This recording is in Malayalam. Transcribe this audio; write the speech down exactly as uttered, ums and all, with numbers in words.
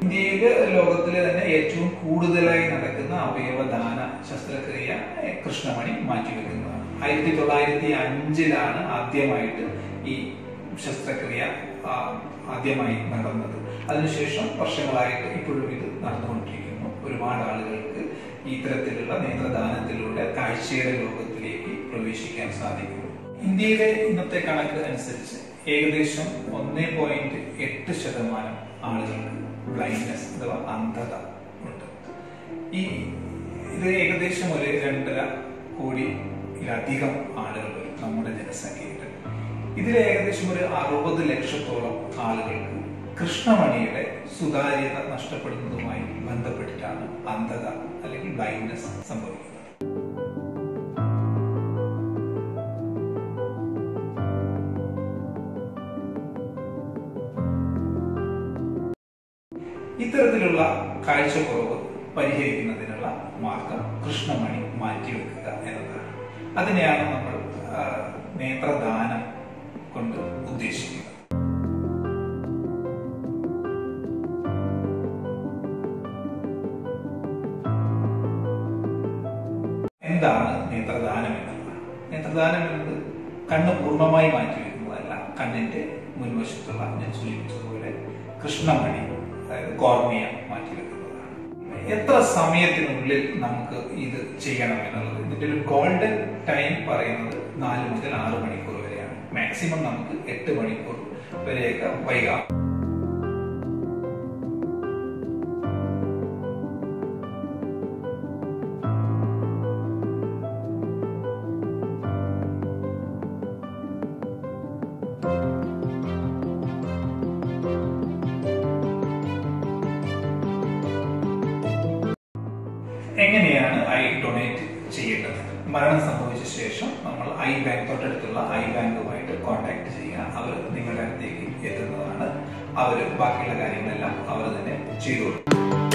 ഇന്ത്യയില് ലോകത്തിലെ തന്നെ ഏറ്റവും കൂടുതലായി നടക്കുന്ന അവയവദാന ശസ്ത്രക്രിയ കൃഷ്ണമണി മാറ്റിവെക്കുന്നതാണ്. ആയിരത്തി തൊള്ളായിരത്തി അഞ്ചിലാണ് ആദ്യമായിട്ട് ഈ ശസ്ത്രക്രിയ ആദ്യമായി നടന്നത്. അതിനുശേഷം വർഷങ്ങളായിട്ട് ഇപ്പോഴും ഇത് നടന്നുകൊണ്ടിരിക്കുന്നു. ഒരുപാട് ആളുകൾക്ക് ഇത്തരത്തിലുള്ള നേത്രദാനത്തിലൂടെ കാഴ്ചയുടെ ലോകത്തിലേക്ക് പ്രവേശിക്കാൻ സാധിക്കുന്നു. ഇന്ത്യയിലെ ഇന്നത്തെ കണക്ക് അനുസരിച്ച് ഏകദേശം ഒന്നേ പോയിന്റ് എട്ട് ശതമാനം ആളുകൾക്ക് ബ്ലൈൻഡ്നെസ് അഥവാ അന്ധത ഉണ്ട്. ഈ ഇത് ഏകദേശം ഒരു രണ്ടര കോടിയിലധികം ആളുകൾ വരും നമ്മുടെ ജനസംഖ്യയിൽ. ഇതിൽ ഏകദേശം ഒരു അറുപത് ലക്ഷത്തോളം ആളുകൾക്ക് കൃഷ്ണമണിയുടെ സുതാര്യത നഷ്ടപ്പെടുന്നതുമായി ബന്ധപ്പെട്ടിട്ടാണ് അന്ധത അല്ലെങ്കിൽ ബ്ലൈൻഡ്നെസ് സംഭവിക്കുന്നത്. ഇത്തരത്തിലുള്ള കാഴ്ചക്കുറവ് പരിഹരിക്കുന്നതിനുള്ള മാർഗം കൃഷ്ണമണി മാറ്റിവെക്കുക എന്നതാണ്. അതിനെയാണ് നമ്മൾ നേത്രദാനം കൊണ്ട് ഉദ്ദേശിക്കുന്നത്. എന്താണ് നേത്രദാനം എന്നുള്ളത്? നേത്രദാനം എന്നത് കണ്ണ് പൂർണ്ണമായി മാറ്റിവെക്കുന്നതല്ല. കണ്ണിന്റെ മുൻവശത്തുള്ള ഞാൻ സൂചിപ്പിച്ചതുപോലെ കൃഷ്ണമണി അതായത് കോർണിയ മാറ്റിവെക്കുന്നതാണ്. എത്ര സമയത്തിനുള്ളിൽ നമുക്ക് ഇത് ചെയ്യണം എന്നുള്ളത് ഇതിന്റെ ഒരു ഗോൾഡൻ ടൈം പറയുന്നത് നാല് മുതൽ ആറ് മണിക്കൂർ വരെയാണ്. മാക്സിമം നമുക്ക് എട്ട് മണിക്കൂർ വരെയൊക്കെ വൈകാം. എങ്ങനെയാണ് ഐ ഡൊണേറ്റ് ചെയ്യേണ്ടത്? മരണം സംഭവിച്ച ശേഷം നമ്മൾ ഐ ബാങ്ക് തൊട്ടടുത്തുള്ള ഐ ബാങ്കുമായിട്ട് കോൺടാക്ട് ചെയ്യുക. അവർ നിങ്ങളുടെ അടുത്തേക്ക് എത്തുന്നതാണ്. അവർ ബാക്കിയുള്ള കാര്യങ്ങളെല്ലാം അവർ തന്നെ ചെയ്തു കൊടുക്കും.